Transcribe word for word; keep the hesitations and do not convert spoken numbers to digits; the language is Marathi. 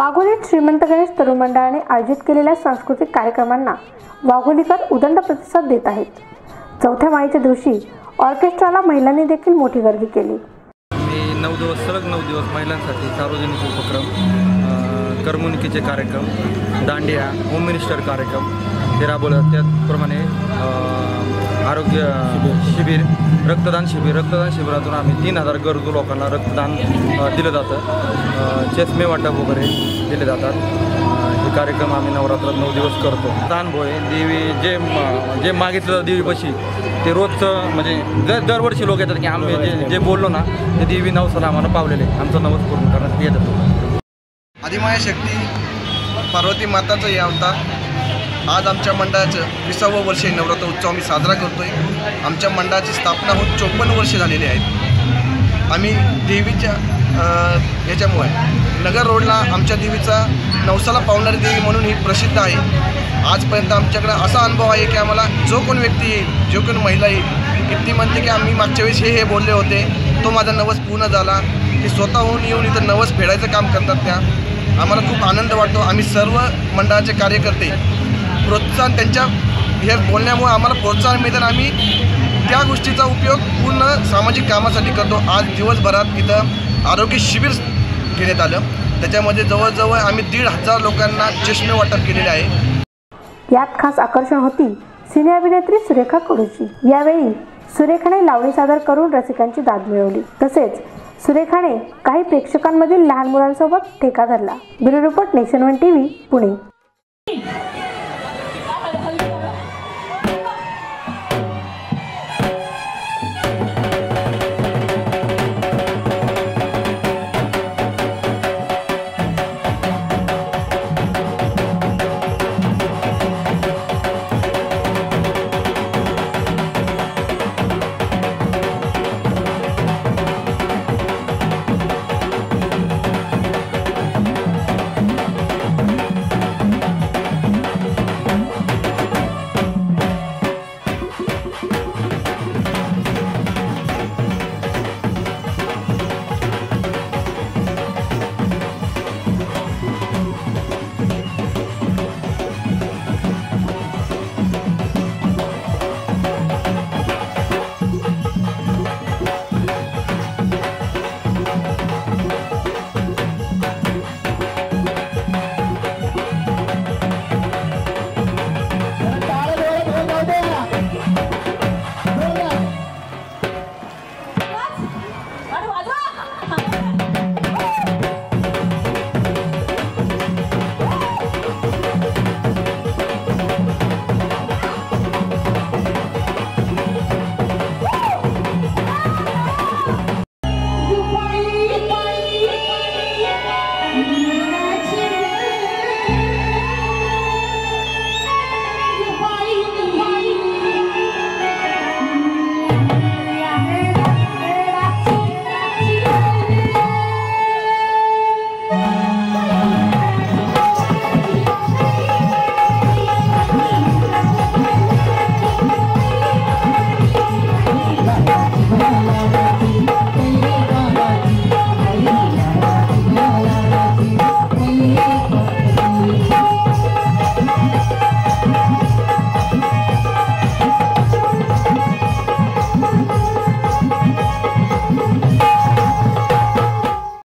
वाघोलीत श्रीमंत गणेश तरुण मंडळाने आयोजित केलेल्या सांस्कृतिक कार्यक्रमांना वाघोलीकर उदंड प्रतिसाद देत आहेत. चौथ्या माळीच्या दिवशी ऑर्केस्ट्राला महिलांनी देखील मोठी गर्दी केली. मी नऊ दिवस सलग नऊ दिवस महिलांसाठी सार्वजनिक उपक्रम, करमणुकीचे कार्यक्रम, दांडिया, होम मिनिस्टर कार्यक्रम हे राबवतात. त्याचप्रमाणे आरोग्य शिबिर, रक्तदान शिबिर रक्तदान शिबिरातून आम्ही तीन हजार गरजू लोकांना रक्तदान दिलं जातं. चष्मे वाटप वगैरे दिले जातात. हे कार्यक्रम आम्ही नवरात्रात नऊ दिवस करतो. अनुभव आहे. देवी जे जे मागितलं देवीपाशी ते रोजचं म्हणजे दर दरवर्षी लोक येतात की आम्ही जे जे बोललो ना ते देवी नवसाला आम्हाला पावलेले आमचं नवस पूर्ण करण्यासाठी येतात. आदिमाया शक्ती पार्वती माताचं हे अवतार. आज आमच्या मंडळाचं विसावं वर्ष नवरात्र उत्सव आम्ही साजरा करतो आहे. आमच्या मंडळाची स्थापना होऊन चोपन्न वर्षे झालेली आहेत. आम्ही देवीच्या याच्यामुळे नगर रोडला आमच्या देवीचा नवसाला पावणारी देवी म्हणून ही प्रसिद्ध आहे. आजपर्यंत आमच्याकडं असा अनुभव आहे की आम्हाला जो कोण व्यक्ती येईल, जो कोण महिला येईल, किती म्हणते की आम्ही मागच्या वेळेस हे हे बोलले होते, तो माझा नवस पूर्ण झाला. ते स्वतःहून येऊन इथं नवस फेडायचं काम करतात. त्या आम्हाला खूप आनंद वाटतो. आम्ही सर्व मंडळाचे कार्यकर्ते प्रोत्साहन त्यांच्या हे बोलण्यामुळे आम्हाला प्रोत्साहन मिळतं. आम्ही त्या गोष्टीचा उपयोग पूर्ण सामाजिक कामासाठी करतो. आज दिवसभरात इथं आरोग्य शिबिर घेण्यात आलं. त्याच्यामध्ये जवळजवळ आम्ही दीड हजार लोकांना चष्मे वाटप केलेले आहे. यात खास आकर्षण होती सिने अभिनेत्री सुरेखा कडूची. यावेळी सुरेखाने लावणी सादर करून रसिकांची दाद मिळवली. तसेच सुरेखाने काही प्रेक्षकांमधील लहान मुलांसोबत ठेका धरला. Bureau report nation one TV Pune.